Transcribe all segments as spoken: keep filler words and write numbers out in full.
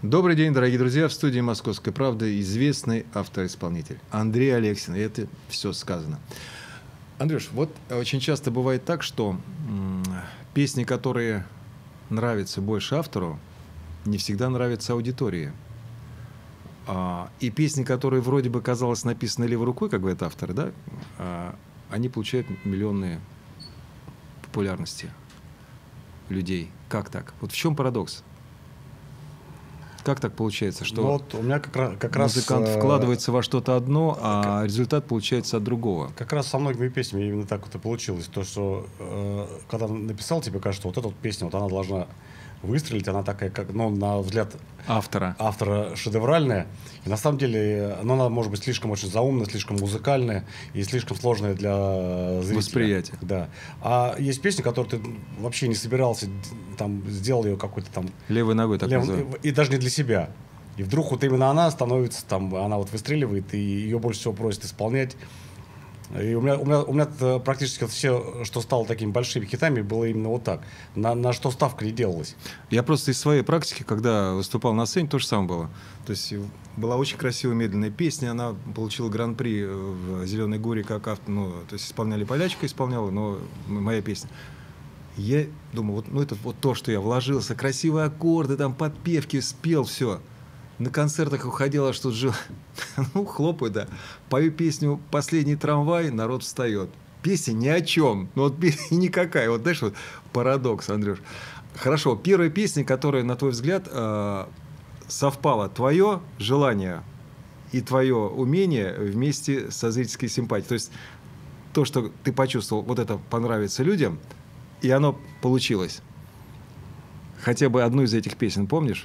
Добрый день, дорогие друзья. В студии «Московской правды» известный автор-исполнитель Андрей Алексин. И это все сказано. Андрюш, вот очень часто бывает так, что м- песни, которые нравятся больше автору, не всегда нравятся аудитории. А, и песни, которые вроде бы, казалось, написаны левой рукой, как говорят авторы, да, а, они получают миллионные популярности людей. Как так? Вот в чем парадокс? Как так получается, что вот у меня как раз, как музыкант раз, вкладывается во что-то одно, а результат получается от другого? Как раз со многими песнями именно так вот и получилось. То, что э, когда написал, тебе кажется, вот эта вот песня, вот она должна выстрелить, она такая, как, ну, на взгляд автора, автора шедевральная. И на самом деле, ну, она может быть слишком очень заумная, слишком музыкальная и слишком сложная для зрителя. Восприятия. Да. А есть песни, которые ты вообще не собирался, там, сделал ее какой-то там... Левой ногой, так лев... называемый. И даже не для себя. И вдруг вот именно она становится, там, она вот выстреливает, и ее больше всего просят исполнять. И у меня, у меня, у меня практически все, что стало такими большими хитами, было именно вот так. На, на что ставка не делалась. Я просто из своей практики, когда выступал на сцене, то же самое было. То есть была очень красивая медленная песня, она получила гран-при в «Зеленой горе», как автор, ну, то есть исполняли полячка, исполняла, но моя песня. Я думаю, вот, ну это вот то, что я вложился, красивые аккорды, там подпевки, спел, все. На концертах уходила, что жил, ну, хлопаю, да. Пою песню «Последний трамвай», народ встает. Песня ни о чем. Ну, вот песня никакая. Вот, знаешь, вот парадокс, Андрюш. Хорошо, первая песня, которая, на твой взгляд, э, совпала твое желание и твое умение вместе со зрительской симпатией. То есть то, что ты почувствовал, вот это понравится людям, и оно получилось. Хотя бы одну из этих песен помнишь?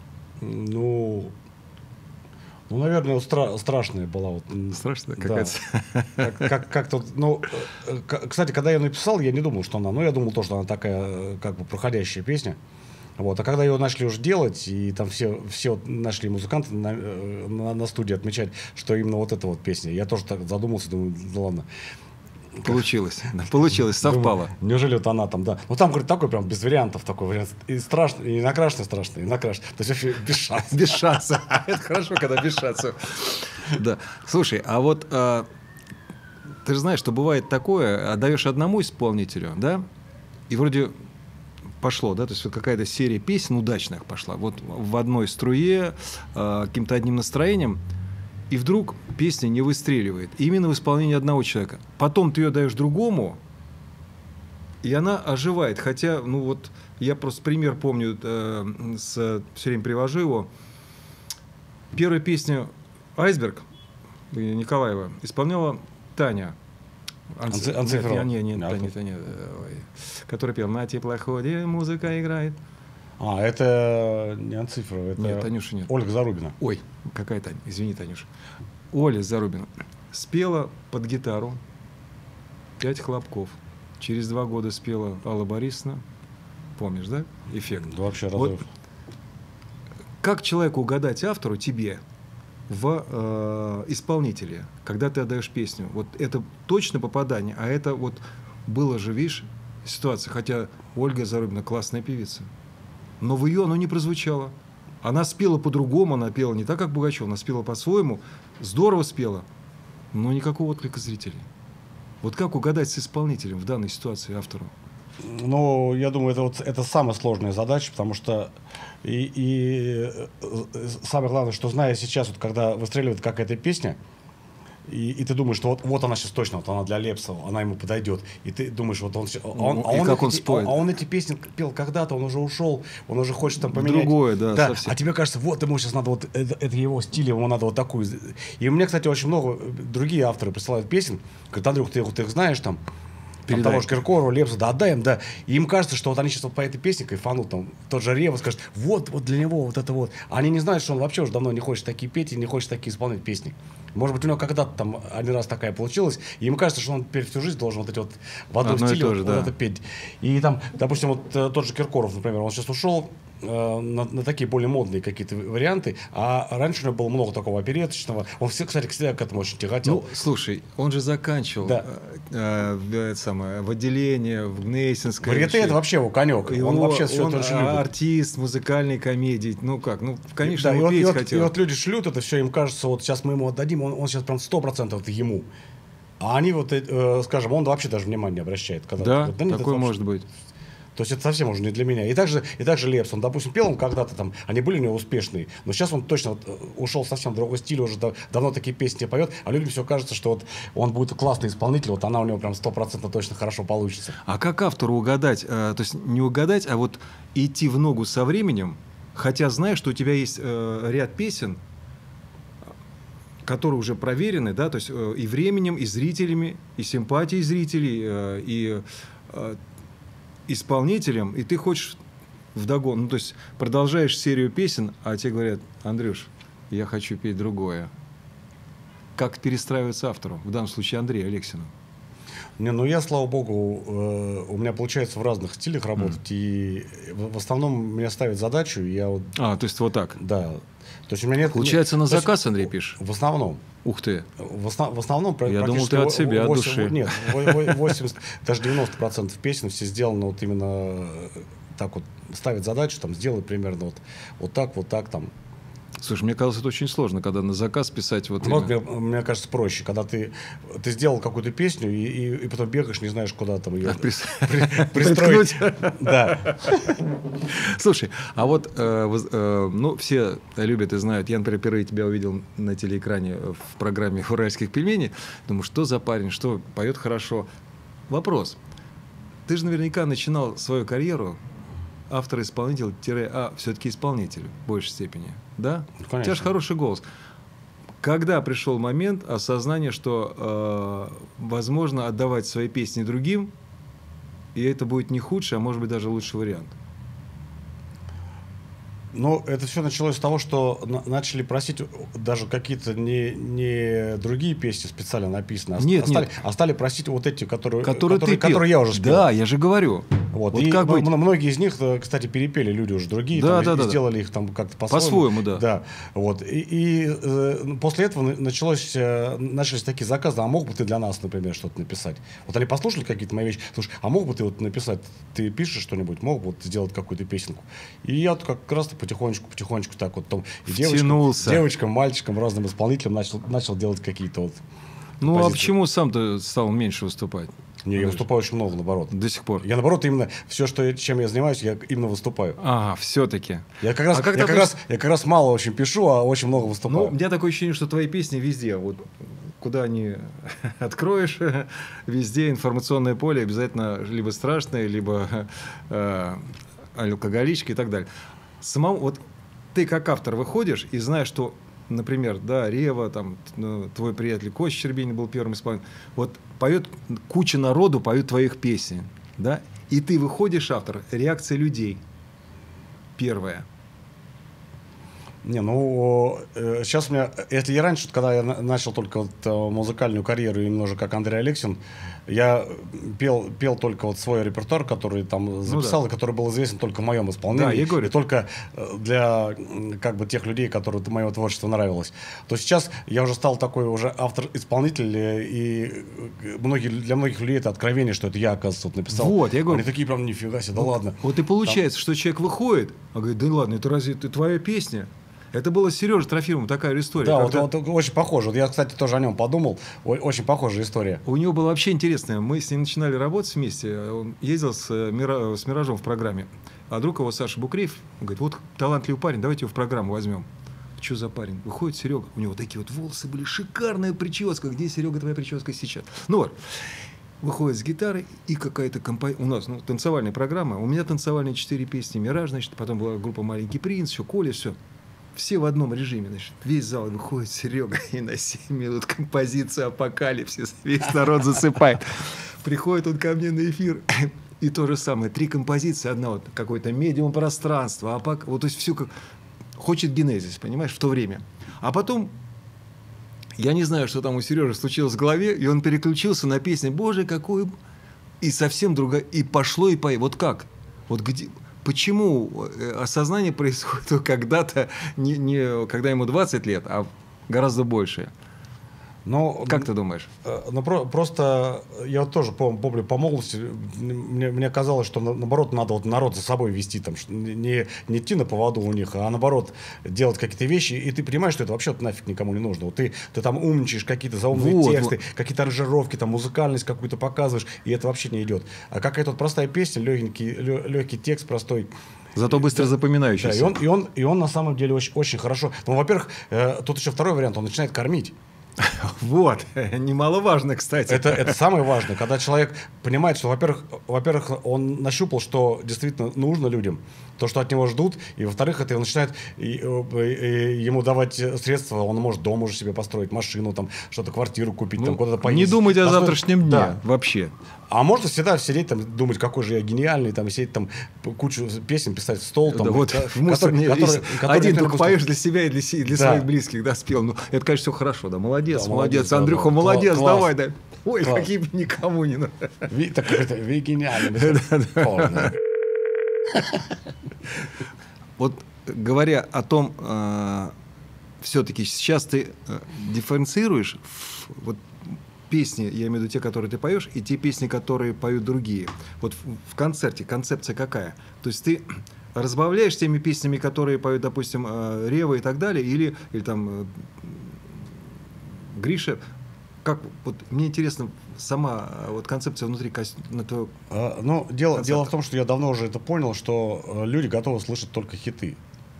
Ну, ну, наверное, стра- страшная была. Вот. Страшная да. какая-то. Как, как, как-то, ну, кстати, когда я написал, я не думал, что она, ну, я думал то, что она такая, как бы, проходящая песня. Вот. А когда ее начали уже делать, и там все, все вот нашли музыканты на, на, на студии отмечать, что именно вот эта вот песня, я тоже так задумался, думаю, да ладно. Получилось, получилось, совпало. Думаю, неужели вот она там, да. Ну там, говорит, такой прям без вариантов, такой вариант. И страшно, и накрашенный страшно, и накрашенный. То есть вообще без шансов. Без шансов. Это хорошо, когда без шансов. Да. Слушай, а вот а, ты же знаешь, что бывает такое, отдаешь одному исполнителю, да, и вроде пошло, да, то есть вот какая-то серия песен удачных пошла, вот в одной струе, а, каким-то одним настроением, и вдруг песня не выстреливает. Именно в исполнении одного человека. Потом ты ее даешь другому, и она оживает. Хотя, ну вот, я просто пример помню, э, с, все время привожу его. Первую песню «Айсберг» Николаева исполняла Таня. Анци- Анциферова. Нет, нет, нет, Таня, Таня, которая пела «На теплоходе музыка играет». А, это не Анциферова, это нет, Танюша нет. Ольга Зарубина. Ой, какая Таня, извини, Танюша. Оля Зарубина спела под гитару «Пять хлопков». Через два года спела Алла Борисовна. Помнишь, да? Эффект. Да вообще разрыв. Вот как человеку угадать, автору, тебе, в э, исполнителе, когда ты отдаешь песню? Вот это точно попадание, а это вот было же, видишь, ситуация. Хотя Ольга Зарубина классная певица. Но в ее оно не прозвучало. Она спела по-другому, она пела не так, как Пугачева, она спела по-своему, здорово спела, но никакого отклика зрителей. Вот как угадать с исполнителем в данной ситуации автору? Ну, я думаю, это, вот, это самая сложная задача, потому что и, и самое главное, что зная сейчас, вот, когда выстреливает какая-то песня, И, и ты думаешь, что вот, вот она сейчас точно, вот она для Лепса, она ему подойдет. И ты думаешь, вот он... он ну, а, и он как эти, он споет. А, а он эти песни пел когда-то, он уже ушел, он уже хочет там поменять. Другое, да, да. совсем. А тебе кажется, вот ему сейчас надо вот, это, это его стиль, ему надо вот такую. И у меня, кстати, очень много другие авторы присылают песен, говорят, Андрюх, ты, ты их знаешь там, там того же Киркорова, Лепса, да, отдай им, да. И им кажется, что вот они сейчас вот по этой песне кайфанут, там, тот же Рева скажет, вот, вот для него вот это вот. А они не знают, что он вообще уже давно не хочет такие петь и не хочет такие исполнять песни. Может быть, у него когда-то там один раз такая получилась, и ему кажется, что он теперь всю жизнь должен вот эти вот в одном Одно и стиле то же, вот, да. вот это петь. И там, допустим, вот э, тот же Киркоров, например, он сейчас ушел э, на, на такие более модные какие-то варианты, а раньше у него было много такого опереточного. Он, все, кстати, всегда к этому очень тяготел. Ну, слушай, он же заканчивал Да. э, э, это самое, в отделении, в Гнесинской. Варьете — это вообще его конек. И Он его- вообще все он это очень любит. артист музыкальной комедии. Ну как, ну, конечно, Да, и, ему вот, и петь вот- хотел. и вот люди шлют это все, им кажется, вот сейчас мы ему отдадим, он, он сейчас прям сто процентов это ему. А они вот, э, скажем, он вообще даже внимания не обращает. Когда, Да, вот, нет, это такое вообще- может быть. То есть это совсем уже не для меня. И также, и также Лепс, он, допустим, пел он когда-то там, они были у него успешные, но сейчас он точно вот, э, ушел совсем в другой стиль, уже дав- давно такие песни поет, а людям все кажется, что вот он будет классный исполнитель, вот она у него прям сто процентов точно хорошо получится. А как автору угадать, э, то есть не угадать, а вот идти в ногу со временем, хотя знаешь, что у тебя есть э, ряд песен, которые уже проверены, да, то есть э, и временем, и зрителями, и симпатией зрителей, э, и э, исполнителем, и ты хочешь вдогон, ну, то есть продолжаешь серию песен, а тебе говорят: Андрюш, я хочу петь другое. Как перестраивается автору, в данном случае Андрею Алексину? Не, ну я, слава богу, э, у меня получается в разных стилях работать, и в, в основном меня ставят задачу, и я вот, А, то есть вот так. да. То есть у меня нет... Получается, на то есть заказ, Андрей, пишешь? В основном. Ух ты. В, основ- в основном про- Я думал, практически ты от во- себя, от восемь- души. Нет, во- во- восемьдесят, даже девяносто процентов песен все сделаны вот именно э, так вот, ставят задачу, там, сделай примерно вот, вот так, вот так, там. Слушай, мне казалось, это очень сложно, когда на заказ писать вот Вот, именно- мне, мне кажется, проще, когда ты, ты сделал какую-то песню и, и, и потом бегаешь, не знаешь, куда там ее Прис- пристроить. Да. Слушай, а вот э, воз- э, ну, все любят и знают, я, например, впервые тебя увидел на телеэкране в программе «Уральских пельменей». Думаю, что за парень, что поет хорошо. Вопрос. Ты же наверняка начинал свою карьеру автор-исполнитель, тире, а все-таки исполнитель в большей степени, да? Ну, У конечно. тебя же хороший голос. Когда пришел момент осознания, что э, возможно отдавать свои песни другим, и это будет не худший, а может быть даже лучший вариант? Ну, это все началось с того, что на- начали просить даже какие-то не, не другие песни специально написанные, а, Нет, а стали, нет. а стали просить вот эти, которые, Которые, которые, ты пел. которые я уже спел. Да, я же говорю. Вот. Вот И как м- быть? м- многие из них, э, кстати, перепели люди уже другие, Да, там, да, и да, да. сделали их там как-то по-своему. По-своему, да. Да. Вот. И, и, э, после этого на- началось, э, начались такие заказы: а мог бы ты для нас, например, что-то написать? Вот они послушали какие-то мои вещи, слушай, а мог бы ты вот написать, ты пишешь что-нибудь, мог бы вот сделать какую-то песенку? И я вот как раз потихонечку, потихонечку так вот там и девочкам, Втянулся. девочкам, мальчикам, разным исполнителям начал, начал делать какие-то вот Ну, а композиции. почему сам ты стал меньше выступать? Не, я выступаю очень много, наоборот. До сих пор. Я, наоборот, именно все, что, я- чем я занимаюсь, я именно выступаю. Ага, все-таки. Я как раз, А как я ты как раз, я как раз мало очень пишу, а очень много Ну, выступаю. у меня такое ощущение, что твои песни везде. Вот куда ни откроешь, везде информационное поле обязательно либо страшное, либо э, алкоголичка и так далее. Самому, вот ты как автор выходишь и знаешь, что, например, да, Рева, там, ну, твой приятель Костя Щербинин был первым исполнителем, вот поет куча народу, поют твоих песен, да, и ты выходишь, автор, реакция людей первая. Не, ну, э, сейчас у меня, если я раньше, когда я на- начал только вот, э, музыкальную карьеру, именно уже как Андрей Алексин, я пел, пел только вот свой репертуар, который там записал, да. и который был известен только в моем исполнении. Да, я говорю. И только э, для м, как бы тех людей, которым мое творчество нравилось. То сейчас я уже стал такой уже автор-исполнитель, э, и э, многие, для многих людей это откровение, что это я, оказывается, вот написал. Вот, я говорю. Они такие прям, нифига себе, да ладно. Вот и получается, что человек выходит, а говорит, да ладно, это разве это твоя песня? Это было с Сережей Трофимовым такая же история. Да, когда- вот, вот очень похоже. Вот я, кстати, тоже о нем подумал. О- очень похожая история. У него было вообще интересное. Мы с ним начинали работать вместе. Он ездил с, э, Мира- с Миражом в программе. А друг его, Саша Букреев, он говорит, вот талантливый парень, давайте его в программу возьмем. Что за парень? Выходит Серега, у него такие вот волосы были, шикарная прическа. Где, Серега, твоя прическа сейчас? Ну вот. Выходит с гитарой и какая-то композиция. У нас ну, танцевальная программа. У меня танцевальные четыре песни. Мираж, значит, потом была группа «Маленький принц», еще Коля, все. Все в одном режиме, значит. Весь зал выходит Серега, и на семь минут композиция «Апокалипсис». Весь народ засыпает. Приходит он ко мне на эфир, и то же самое. Три композиции, одна вот какое-то медиум пространство, апок... вот то есть все как... Хочет генезис, понимаешь, в то время. А потом Я не знаю, что там у Сережи случилось в голове, и он переключился на песню «Боже, какой...» И совсем другая... И пошло, и поехало. Вот как? Вот где... Почему осознание происходит когда-то, не, не когда ему двадцать лет, а гораздо больше? Но, как ты думаешь? Ну, про, просто я вот тоже помню, помню по молодости, мне, мне казалось, что на, наоборот надо вот народ за собой вести, там, не, не идти на поводу у них, а наоборот делать какие-то вещи, и ты понимаешь, что это вообще нафиг никому не нужно. Вот ты, ты там умничаешь, какие-то заумные вот, тексты, вот. Какие-то аранжировки, там, музыкальность какую-то показываешь, и это вообще не идет. А какая-то вот простая песня, легенький, легкий текст простой. Зато быстро да, запоминающийся. Да, и, он, и, он, и он на самом деле очень, очень хорошо. Ну, во-первых, э, тут еще второй вариант, он начинает кормить. Вот, немаловажно, кстати. Это, это самое важное, когда человек понимает, что, во-первых, во-первых, он нащупал, что действительно нужно людям, то, что от него ждут, и, во-вторых, это он начинает и, и, и ему давать средства, он может дом уже себе построить, машину, там, что-то, квартиру купить, ну, там, куда-то поездить. Не думать о Основ... завтрашнем дне да. вообще. А можно всегда сидеть там, думать, какой же я гениальный, там, сидеть там, кучу песен писать в стол. Там, да, вот, который, в мусор, который, который, который, один который, только поешь для себя и для, для да. своих близких, да, спел. Ну, это, конечно, все хорошо, да, молодец, да, молодец, молодец, Андрюха, да, молодец, класс, давай, да. Ой, класс. Какие бы никому не надо. Ви, так это, вы гениальный. Вот, говоря о том, все-таки сейчас ты дифференцируешь, вот, песни, я имею в виду те, которые ты поешь, и те песни, которые поют другие. Вот в, в концерте концепция какая? То есть ты разбавляешь теми песнями, которые поют, допустим, Рева и так далее, или, или там Гриша. Как, вот, мне интересно сама вот концепция внутри на твоего а, ну, дело, дело в том, что я давно уже это понял, что люди готовы слышать только хиты.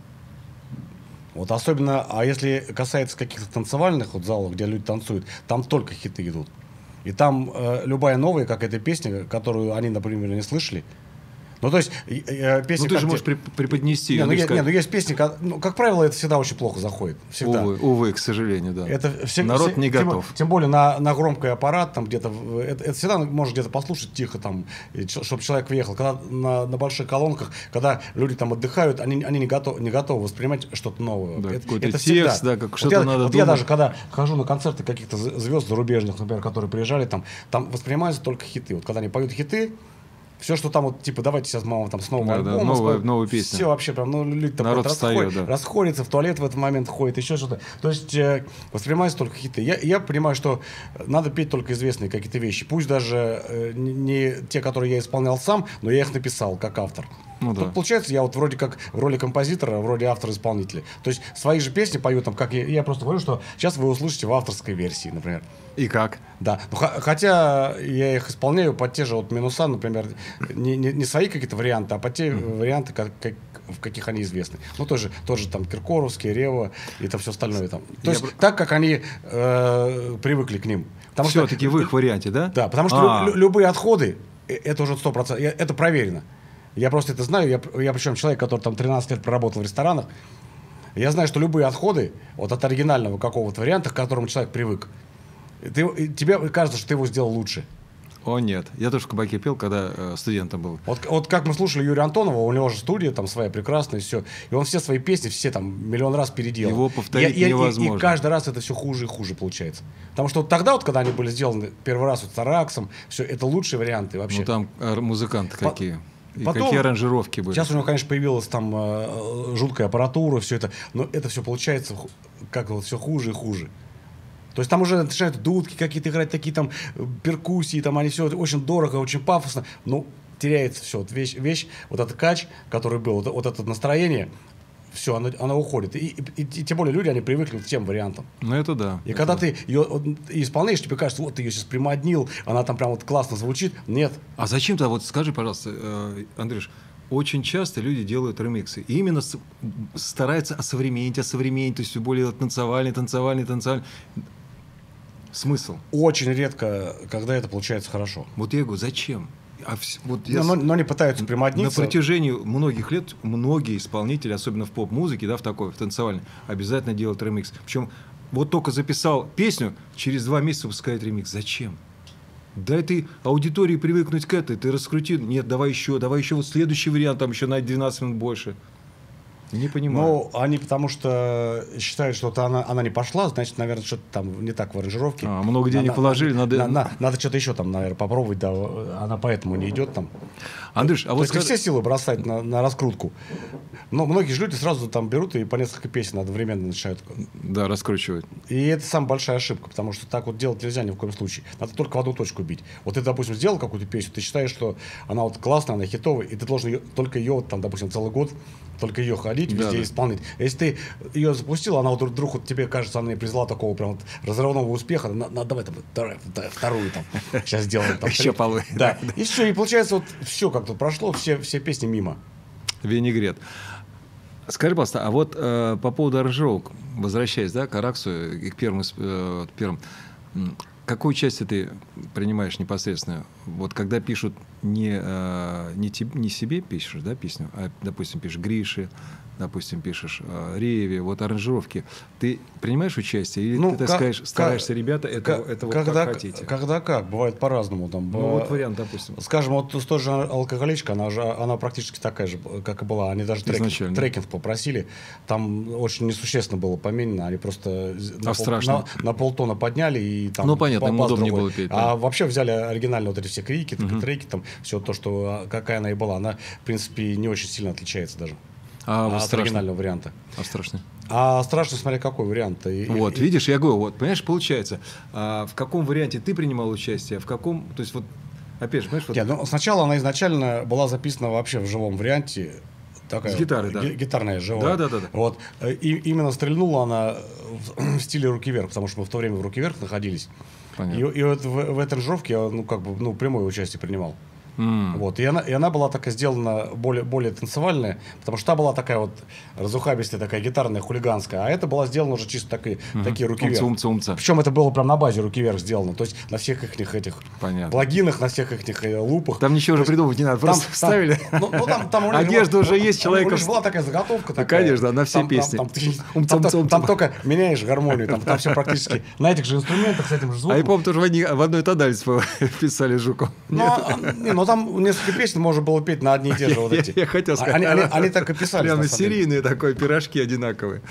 Вот особенно, а если касается каких-то танцевальных вот залов, где люди танцуют, там только хиты идут. И там э, любая новая какая-то песня, которую они, например, не слышали. Ну, то есть, э, песня... Ну, ты же можешь те... преподнести ее. Не, ну, есть, не, ну, есть песни, как, ну, как правило, это всегда очень плохо заходит. Всегда. Увы, увы, к сожалению, да. Это все, народ все, не тем, готов. Тем более на, на громкий аппарат, там где-то, это, это всегда можно где-то послушать тихо, там, чтобы человек въехал. Когда на, на больших колонках, когда люди там отдыхают, они, они не, готов, не готовы воспринимать что-то новое. Да, это, какой-то это текст, всегда. да, как вот что-то я, надо вот думать. Я даже, когда хожу на концерты каких-то звезд зарубежных, например, которые приезжали, там, там воспринимаются только хиты. Вот когда они поют хиты, все, что там, вот, типа, давайте сейчас мама там снова да, альбом, да, новая, новая песня. Все вообще прям, ну, люди там народ расходят, встает, да. расходятся, в туалет в этот момент ходят, еще что-то. То есть э, воспринимаются только хиты. Я, я понимаю, что надо петь только известные какие-то вещи. Пусть даже э, не, не те, которые я исполнял сам, но я их написал как автор. Ну, да. Тут получается, я вот вроде как в роли композитора, вроде автора-исполнителя. То есть свои же песни пою там, как я, я просто говорю, что сейчас вы услышите в авторской версии, например. И как? Да. Ну, хотя я их исполняю под те же вот минуса, например, не, не, не свои какие-то варианты, а под те mm-hmm. варианты, как, как, в каких они известны. Ну, тоже, тоже там Киркоровский, Рева и там все остальное там. То я есть б... так, как они э, привыкли к ним. Все-таки в их варианте, да? Да, потому что лю- любые отходы, это уже сто процентов, это проверено. Я просто это знаю, я, я причем человек, который там тринадцать лет проработал в ресторанах, я знаю, что любые отходы вот от оригинального какого-то варианта, к которому человек привык, ты, тебе кажется, что ты его сделал лучше. О, нет. Я тоже в кабаке пел, когда э, студентом был. Вот, вот как мы слушали Юрия Антонова, у него же студия там своя прекрасная, и все. И он все свои песни, все там миллион раз переделал. Его повторить и, невозможно. И, и, и каждый раз это все хуже и хуже получается. Потому что вот тогда, вот, когда они были сделаны первый раз вот с Араксом, все, это лучшие варианты вообще. Ну там музыканты По- какие. И Потом, какие аранжировки были. Сейчас у него, конечно, появилась там э, жуткая аппаратура, все это, но это все получается как вот все хуже и хуже. То есть там уже начинают дудки какие-то играть, такие там перкуссии, там они все очень дорого, очень пафосно, но теряется все. Вот вещь, вещь, вот этот кач, который был, вот, вот это настроение, все, оно, оно уходит. И, и, и, и тем более люди, они привыкли к тем вариантам. Ну, это да. И это когда да. ты ее исполняешь, тебе кажется, вот ты ее сейчас примоднил, она там прям вот классно звучит. Нет. А зачем-то, вот скажи, пожалуйста, э, Андрюш, очень часто люди делают ремиксы. И именно с, стараются осовременить, осовременить, то есть все более танцевальный, танцевальный, танцевальный. Смысл? Очень редко, когда это получается хорошо. Вот я говорю, зачем? А вс... вот я... но, но не пытаются примодниться. На протяжении многих лет многие исполнители, особенно в поп-музыке, да, в такой, в танцевальной, обязательно делают ремикс. Причем вот только записал песню, через два месяца выпускает ремикс. Зачем? Дай ты аудитории привыкнуть к этой, ты раскрути. Нет, давай еще, давай еще вот следующий вариант, там еще на двенадцать минут больше. Не понимаю. Ну, они потому что считают, что она, она не пошла, значит, наверное, что-то там не так в аранжировке. А, много денег надо, положили, надо... Надо, надо, надо что-то еще там, наверное, попробовать, да, она поэтому не идет там. Андрюш, а То вот есть скажи... все силы бросать на, на раскрутку. Но многие же люди сразу там берут и по несколько песен одновременно начинают. Да, раскручивают. И это самая большая ошибка, потому что так вот делать нельзя ни в коем случае. Надо только в одну точку бить. Вот ты, допустим, сделал какую-то песню, ты считаешь, что она вот классная, она хитовая, и ты должен ее, только ее, вот, там, допустим, целый год, только ее ходить, везде да, да. исполнять. Если ты ее запустил, она вот вдруг вот, тебе кажется, она не призвала такого прям вот разрывного успеха, на, на, давай там вторую, вторую там сейчас сделаем. Там, Еще полы. Да. И все, и получается вот все как-то прошло, все, все песни мимо. Винегрет. Скажи, пожалуйста, а вот э, по поводу аранжировок, возвращаясь, да, к Араксу и к первым, э, первым, какое участие ты принимаешь непосредственно? Вот когда пишут не, э, не, тебе, не себе пишешь, да, песню, а, допустим, пишешь Грише, допустим, пишешь э, Реве, вот аранжировки. Ты принимаешь участие или Ну, ты, так как, сказать, стараешься, как, ребята, это, как, это вот когда, как хотите? Когда как, бывает по-разному. Там, Ну, вот вариант, допустим. Скажем, вот с той же алкоголичка, она, же, она практически такая же, как и была. Они даже трекинг, трекинг попросили. Там очень несущественно было поменено. Они просто а на, пол, на, на полтона подняли. И, там, ну, понятно, им удобнее было петь. Да. А вообще взяли оригинальные вот эти все крики, uh-huh. треки, там, все то, что, какая она и была. Она, в принципе, не очень сильно отличается даже. А, от страшно. Оригинального варианта. А страшно? А страшно, смотря какой вариант. И, вот, и, видишь, я говорю, вот, понимаешь, получается, а в каком варианте ты принимал участие, в каком, то есть вот, опять же, понимаешь, вот... Нет, ну, сначала она изначально была записана вообще в живом варианте. Такая, с гитарой, да. Гитарная, живая. Да, да, да. да. Вот. И именно стрельнула она в, в стиле руки вверх, потому что мы в то время в руки вверх находились. Понятно. И, и вот в, в этой аранжировке я, ну, как бы, ну, прямое участие принимал. Mm. Вот. И, она, и она была такая сделана более, более танцевальная, потому что та была такая вот разухабистая, такая гитарная, хулиганская, а это была сделана уже чисто такие, mm-hmm. такие руки вверх. Умца, умца. Причем это было прям на базе руки вверх сделано, то есть на всех их этих Понятно. плагинах, на всех их лупах. Там ничего уже придумывать не надо, просто там, вставили. Там, ну, ну, там, там одежда была, уже есть, человека. Была такая заготовка. Ну, конечно, на все там, песни. Там, там, там, там, там только меняешь гармонию, там, там все практически на этих же инструментах, с этим же звуком. А я помню, тоже в, одни, в одной тональности писали Жуков. Ну, там несколько песен можно было петь на одни и те же вот эти. Я хотел сказать. Они, они, они так и писали. Прямо серийные такой, пирожки одинаковые.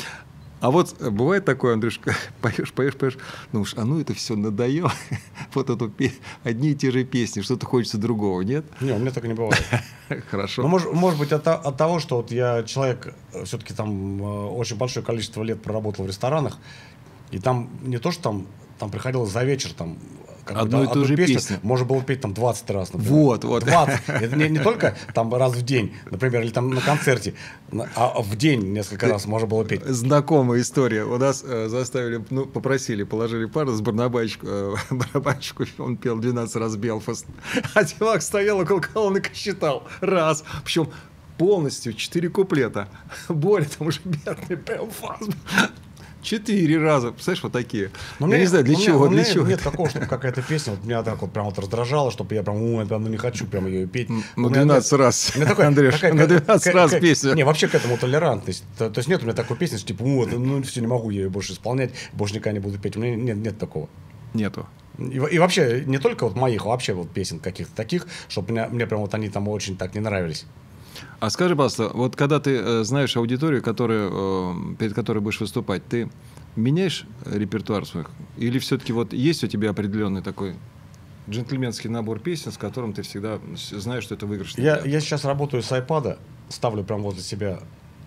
А вот бывает такое, Андрюшка, поешь, поешь, поешь, ну уж, а ну это все надоело, вот эту одни и те же песни, что-то хочется другого, нет? Не, у меня так и не бывает. Хорошо. Ну, может, может быть, от, от того, что вот я человек, все-таки там очень большое количество лет проработал в ресторанах, и там не то, что там, там приходилось за вечер, там, одну и ту же песню песню можно было петь там двадцать раз, например. Вот, вот. двадцать. Это не, не только там раз в день, например, или там на концерте, а в день несколько раз можно было петь. Знакомая история. У нас э, заставили, ну, попросили, положили пару с барабанщику, э, барабанщику, он пел двенадцать раз Белфаст. А чувак стоял около колонок и считал. Раз. Причем полностью четыре куплета. Более там уже бедный Белфаст. Четыре раза, представляешь, вот такие. Но я мне, не знаю, для у чего, меня, для у меня чего. Нет такого, чтобы какая-то песня вот меня так вот прям вот раздражала, чтобы я прям, ой, прям, ну не хочу прям ее петь. Ну, двенадцать нет, раз, такой, Андрюш, какая, на двенадцать какая, раз какая, песня. Не, вообще к этому толерантность. То, то есть нет у меня такой песни, что типа, вот, ну все, не могу я ее больше исполнять, больше никогда не буду петь. У меня нет, нет такого. Нету. И, и вообще, не только вот моих, а вообще вот песен каких-то таких, чтобы мне, мне прям вот они там очень так не нравились. А скажи, пожалуйста, вот когда ты э, знаешь аудиторию, которая, э, перед которой будешь выступать, ты меняешь репертуар своих? Или все-таки вот есть у тебя определенный такой джентльменский набор песен, с которым ты всегда знаешь, что это выигрышный? Я, я сейчас работаю с айпада, ставлю прям возле себя,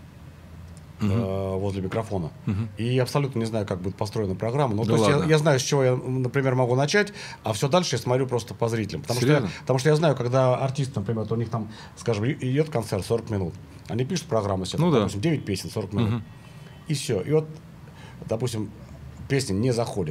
uh-huh. э, возле микрофона. Uh-huh. И абсолютно не знаю, как будет построена программа. Ну, да то есть я, я знаю, с чего я, например, могу начать, а все дальше я смотрю просто по зрителям. Потому, что я, потому что я знаю, когда артист, например, у них там, скажем, идет концерт сорок минут, они пишут программу себе, ну, допустим, да. девять песен, сорок минут. Uh-huh. И все. И вот, допустим, песня не заходит.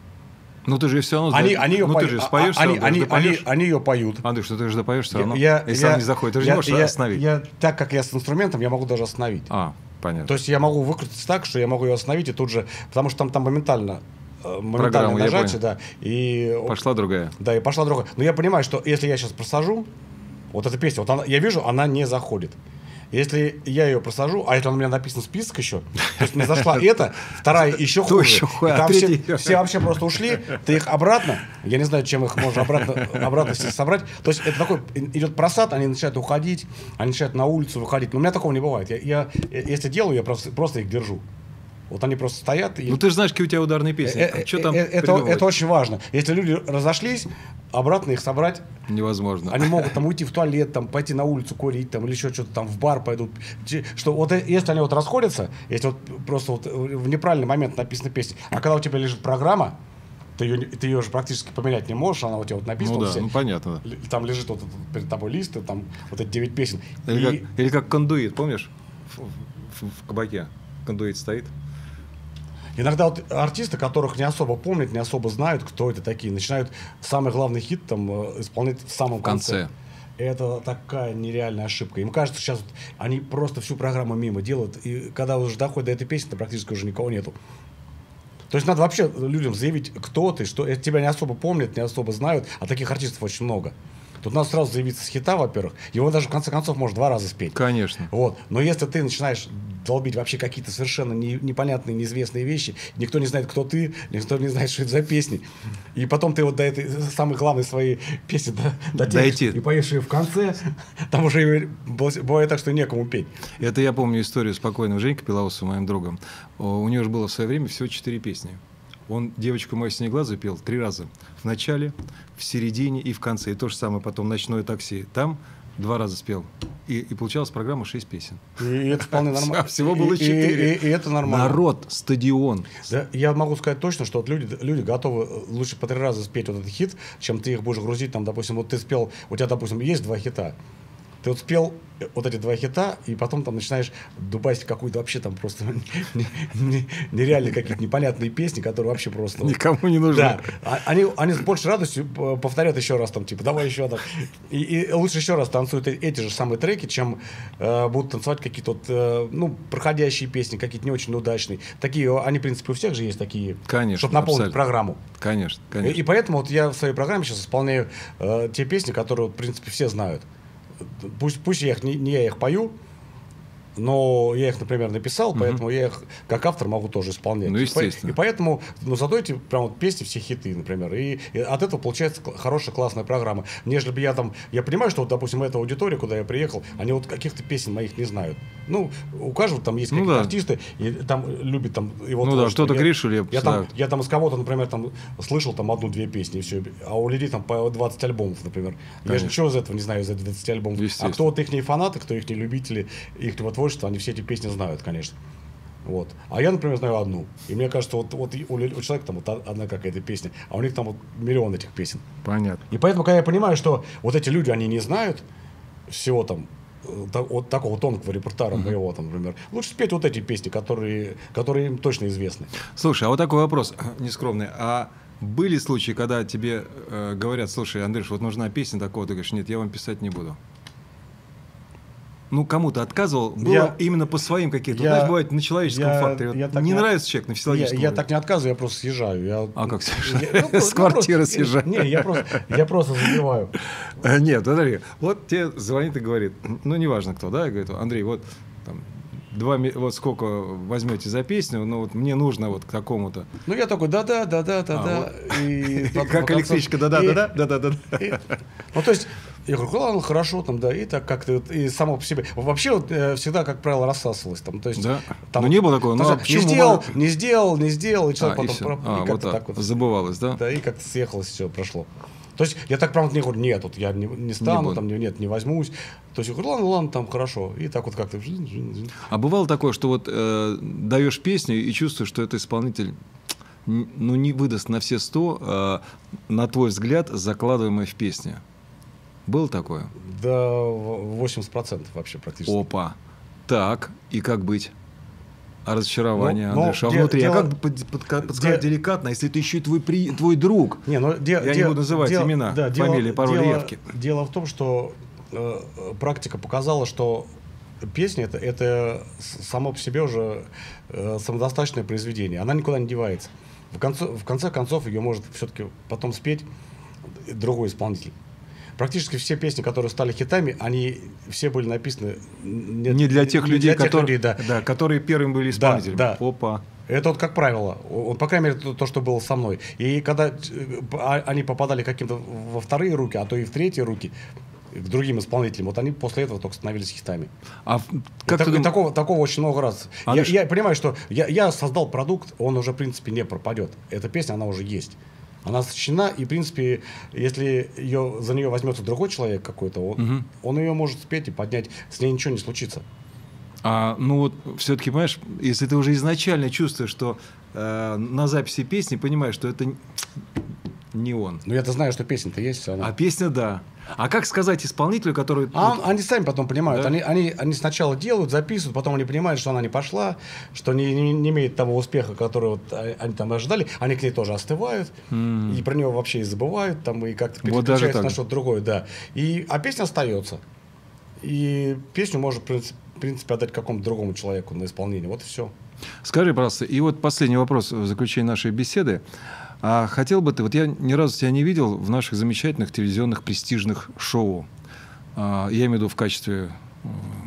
Ну ты же все равно они, они ее ну, по... ты же споешь, они, равно, они, ты они, они ее поют. Андрюш, что ты же допоешь все равно, я, если я, она не заходит. Ты же я, не можешь я, остановить. Я, так как я с инструментом, я могу даже остановить. А, понятно. То есть я могу выкрутиться так, что я могу ее остановить и тут же, потому что там, там моментально, моментальное нажатие, да. И, пошла другая. Да, и пошла другая. Но я понимаю, что если я сейчас просажу, вот эта песня, вот она, я вижу, она не заходит. Если я ее просажу, а это у меня написан список еще, то есть мне зашла эта, вторая еще хуже. И там все, все вообще просто ушли, ты их обратно, я не знаю, чем их можно обратно, обратно собрать. То есть это такой, идет просад, они начинают уходить, они начинают на улицу выходить. Но у меня такого не бывает. Я, я если делаю, я просто, просто их держу. Вот они просто стоят. И... Ну ты же знаешь, какие у тебя ударные песни. А что там это, это очень важно. Если люди разошлись, обратно их собрать невозможно. Они могут там уйти в туалет, там, пойти на улицу курить, там, или еще что-то там в бар пойдут. Что вот если они вот расходятся, если вот просто вот в неправильный момент написана песня, а когда у тебя лежит программа, ты ее, ты ее же практически поменять не можешь, она у тебя вот написана. Ну да, все, ну понятно. Да. Там лежит вот перед тобой лист, и там вот эти девять песен. Или, и... как, или как кондуит, помнишь? В, в, в кабаке кондуит стоит. Иногда вот артисты, которых не особо помнят, не особо знают, кто это такие, начинают самый главный хит там исполнять в самом в конце. конце. Это такая нереальная ошибка. Им кажется, сейчас вот они просто всю программу мимо делают, и когда уже доходит до этой песни, то практически уже никого нету. То есть надо вообще людям заявить, кто ты, что это тебя не особо помнят, не особо знают, а таких артистов очень много. Тут надо сразу заявиться с хита, во-первых. Его даже в конце концов может два раза спеть. Конечно. Вот. Но если ты начинаешь долбить вообще какие-то совершенно не, непонятные, неизвестные вещи, никто не знает, кто ты, никто не знает, что это за песни. И потом ты вот до этой самой главной своей песни дотянешь и поешь ее в конце, там уже бывает так, что некому петь. Это я помню историю с покойным Женькой Пелоусом, моим другом. У него же было в свое время всего четыре песни. Он «Девочку мою синеглазую» пел три раза. В начале, в середине и в конце. И то же самое потом «Ночное такси». Там два раза спел. И, и получалась программа шесть песен. И это вполне нормально. Всего было четыре. И, и, и это нормально. Народ, стадион. Да, я могу сказать точно, что вот люди, люди готовы лучше по три раза спеть вот этот хит, чем ты их будешь грузить. Там, допустим, вот ты спел, у тебя, допустим, есть два хита. Ты вот спел вот эти два хита, и потом там начинаешь дубасить какую-то вообще там просто нереальные какие-то непонятные песни, которые вообще просто... Никому не нужны. Да. Они, они с большей радостью повторят еще раз там, типа, давай еще там. И, и лучше еще раз танцуют эти же самые треки, чем э, будут танцевать какие-то вот, э, ну, проходящие песни, какие-то не очень удачные. Такие, они, в принципе, у всех же есть такие, конечно, чтобы наполнить абсолютно. Программу. Конечно, конечно. И, и поэтому вот я в своей программе сейчас исполняю э, те песни, которые, в принципе, все знают. Пусть, пусть я их не, не я их пою, но я их, например, написал, угу. поэтому я их как автор могу тоже исполнять. Ну, естественно. И поэтому, ну, зато эти прям вот песни, все хиты, например. И, и от этого получается хорошая, классная программа. Нежели бы я там... Я понимаю, что, вот, допустим, эта аудитория, куда я приехал, они вот каких-то песен моих не знают. Ну, у каждого там есть какие-то ну, да. артисты, и там любят там его Ну творчество. да, кто-то Гришу я, Лепса. Я там, я там из кого-то, например, там слышал там одну-две песни, и все. А у людей там по двадцать альбомов, например. Конечно. Я же ничего из этого не знаю, из этих двадцати альбомов. А кто вот их фанаты, кто их любители, их творчества, они все эти песни знают, конечно. Вот. А я, например, знаю одну. И мне кажется, вот, вот у, у человека там вот одна какая-то песня, а у них там вот миллион этих песен. Понятно. И поэтому, когда я понимаю, что вот эти люди, они не знают всего там, вот такого тонкого репертуара uh-huh. моего, там, например, лучше спеть вот эти песни, которые, которые им точно известны. Слушай, а вот такой вопрос нескромный. А были случаи, когда тебе э, говорят, слушай, Андрюш, вот нужна песня такого, ты говоришь, нет, я вам писать не буду? Ну, кому-то отказывал, было я, именно по своим каким-то. Знаешь, бывает на человеческом я, факторе. Я вот не, не нравится человек на физиологическом я, я так не отказываю, я просто съезжаю. Я, а как съезжаю? Ну, с квартиры съезжаю. Не, я просто, я просто забиваю. Нет, Андрей, вот тебе звонит и говорит, ну, неважно кто, да, и говорит, Андрей, вот там, Два, вот сколько возьмете за песню, ну вот мне нужно вот к такому-то. Ну я такой, да-да, да-да, да-да. Как электричка, да-да, да-да, да-да. Ну то есть, я говорю, ладно, хорошо, там, да, и так как-то, и само по себе. Вообще вот всегда, как правило, рассасывалось. Там, то есть, да? Там, ну не было такого, ну не сделал, не сделал, не сделал, и человек а, потом... И, а, и вот так, так вот забывалось, да? Да, и как-то съехалось, все, прошло. То есть я так прям не говорю, нет, вот я не, не стану, не там, нет, не возьмусь. То есть я говорю, ладно, ладно, там хорошо. И так вот как-то... А бывало такое, что вот э, даешь песню и чувствуешь, что этот исполнитель ну, не выдаст на все сто, э, на твой взгляд, закладываемое в песне? Было такое? Да, восемьдесят процентов вообще практически. Опа. Так, и как быть? А разочарование, ну, Андрюш, а де, внутри, дело, а как под, под, подсказать де, деликатно, если это еще и твой, при, твой друг? Не, ну, де, Я де, не буду называть де, имена, да, фамилии, дело, пароли, дело, явки. Дело в том, что э, практика показала, что песня это, это само по себе уже э, самодостаточное произведение. Она никуда не девается. В конце, в конце концов ее может все-таки потом спеть другой исполнитель. практически все песни, которые стали хитами, они все были написаны не, не для тех не людей, для тех которые, людей да. Да, которые первыми были исполнителями. Да, да. Опа. Это вот как правило, вот, по крайней мере, то, то, что было со мной. И когда они попадали каким-то во вторые руки, а то и в третьи руки, к другим исполнителям, вот они после этого только становились хитами. А как и, ты и дум... такого, такого очень много раз. А я, лишь... я понимаю, что я, я создал продукт, он уже, в принципе, не пропадет. Эта песня, она уже есть. Она сочинена, и, в принципе, если ее, за нее возьмется другой человек какой-то, он, угу. он ее может спеть и поднять, с ней ничего не случится. А, ну вот, все-таки, понимаешь, если ты уже изначально чувствуешь, что э, на записи песни понимаешь, что это не он. Ну, я-то знаю, что песня-то есть. Она... А песня, да. А как сказать исполнителю, который... А он, они сами потом понимают. Да? Они, они, они сначала делают, записывают, потом они понимают, что она не пошла, что не, не, не имеет того успеха, который вот они там ожидали. Они к ней тоже остывают, mm. и про нее вообще и забывают, там, и как-то переключаются вот на что-то другое. Да. И, а песня остается. И песню можно, в принципе, в принципе, отдать какому-то другому человеку на исполнение. Вот и все. Скажи, пожалуйста, и вот последний вопрос в заключении нашей беседы. А хотел бы ты, вот я ни разу тебя не видел в наших замечательных телевизионных престижных шоу. А, я имею в виду в качестве э,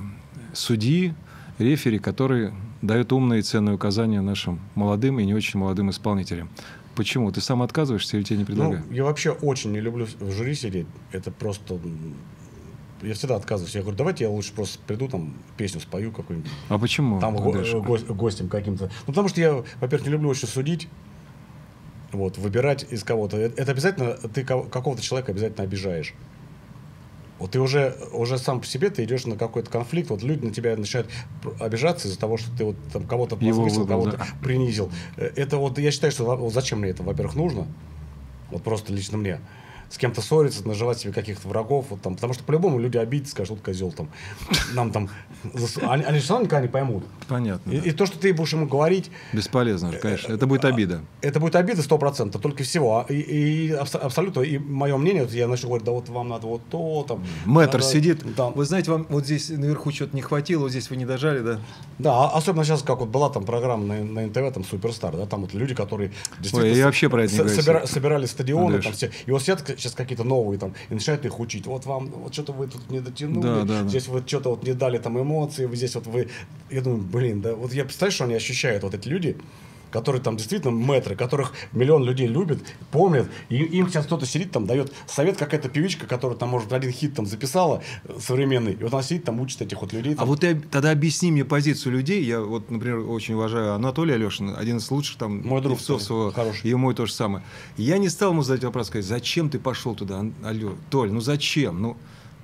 судьи, рефери, который дает умные и ценные указания нашим молодым и не очень молодым исполнителям. Почему? Ты сам отказываешься или тебе не предлагают? Ну, я вообще очень не люблю в жюри сидеть. Это просто... Я всегда отказываюсь. Я говорю, давайте я лучше просто приду, там, песню спою какую-нибудь. А почему? Там го- го- гостем каким-то. Ну, потому что я, во-первых, не люблю очень судить. Вот, выбирать из кого-то. Это, это обязательно, ты какого-то человека обязательно обижаешь. Вот ты уже, уже сам по себе ты идешь на какой-то конфликт, вот люди на тебя начинают обижаться из-за того, что ты вот там кого-то возвысил, кого-то да. принизил. Это вот, я считаю, что вот зачем мне это, во-первых, нужно? Вот просто лично мне. С кем-то ссориться, наживать себе каких-то врагов. Вот, там, потому что по-любому люди обидятся, скажут, вот козел там. Нам там... Они, они же все равно никогда не поймут. Понятно. И, да. и то, что ты будешь ему говорить... Бесполезно же, конечно. Это будет обида. Это будет обида сто процентов, только всего. И, и абсолютно, и мое мнение, вот я начал говорить, да вот вам надо вот то, там... Мэтр надо, сидит. Там. Вы знаете, вам вот здесь наверху что-то не хватило, вот здесь вы не дожали, да? Да, особенно сейчас, как вот была там программа на, на эн тэ вэ, там «Суперстар», да, там вот люди, которые действительно... Ой, я вообще про это не говорю. Собира, собирали стадионы, там все. И вот сидят сейчас какие-то новые там, и начинают их учить. Вот вам, вот что-то вы тут не дотянули, да, да, здесь да. вы что-то вот не дали там эмоции, вы здесь вот вы... Я думаю, блин, да, вот я представляю, что они ощущают, вот эти люди, которые там действительно мэтры, которых миллион людей любят, помнят, и им сейчас кто-то сидит там, дает совет, какая-то певичка, которая там, может, один хит там записала современный, и вот она сидит там, учит этих вот людей. Там. А вот ты тогда объясни мне позицию людей. Я вот, например, очень уважаю Анатолия Алешина, один из лучших там мой друг своего, хороший. И мой то же самое. Я не стал ему задать вопрос, сказать, зачем ты пошел туда, алло, Толь, ну зачем? Ну,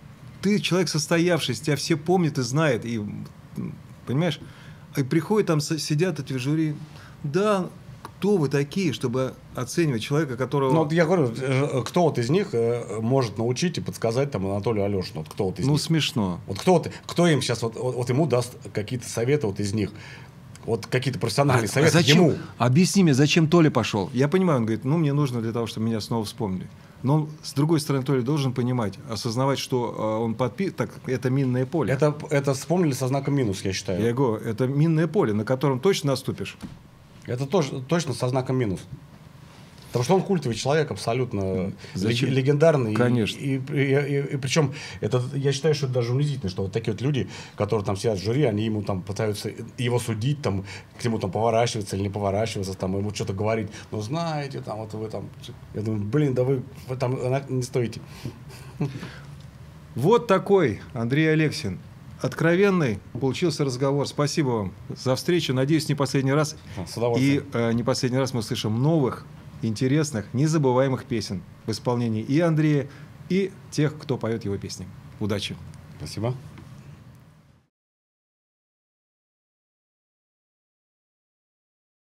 ты человек состоявшийся, тебя все помнят и знают, и, понимаешь, и приходят там, сидят эти в жюри. Да, кто вы такие, чтобы оценивать человека, которого... Ну, вот я говорю, кто вот из них может научить и подсказать там Анатолию Алешину? Вот кто вот из ну, них? смешно. Вот кто, вот, кто им сейчас, вот, вот ему даст какие-то советы вот из них? Вот какие-то профессиональные а, советы а зачем? ему. Объясни мне, зачем Толя пошел? Я понимаю, он говорит, ну, мне нужно для того, чтобы меня снова вспомнили. Но он, с другой стороны, Толя должен понимать, осознавать, что он подпи... так, это минное поле. Это, это вспомнили со знаком минус, я считаю. Я говорю, это минное поле, на котором точно наступишь. Это тоже, точно со знаком минус. Потому что он культовый человек, абсолютно Зачем? легендарный. Конечно. И, и, и, и, и причем, это, я считаю, что это даже унизительно, что вот такие вот люди, которые там сидят в жюри, они ему там пытаются его судить, там, к нему там поворачиваться или не поворачиваться, там, ему что-то говорить. Ну, знаете, там, вот вы там... Я думаю, блин, да вы, вы там не стоите. Вот такой Андрей Алексин. Откровенный получился разговор. Спасибо вам за встречу. Надеюсь, не последний раз. С удовольствием. И э, не последний раз мы услышим новых, интересных, незабываемых песен в исполнении и Андрея, и тех, кто поет его песни. Удачи. Спасибо.